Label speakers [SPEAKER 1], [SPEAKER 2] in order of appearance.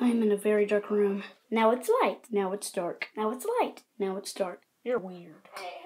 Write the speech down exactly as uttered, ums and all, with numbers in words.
[SPEAKER 1] I'm in a very dark room. Now it's light. Now it's dark. Now it's light. Now it's dark. You're weird.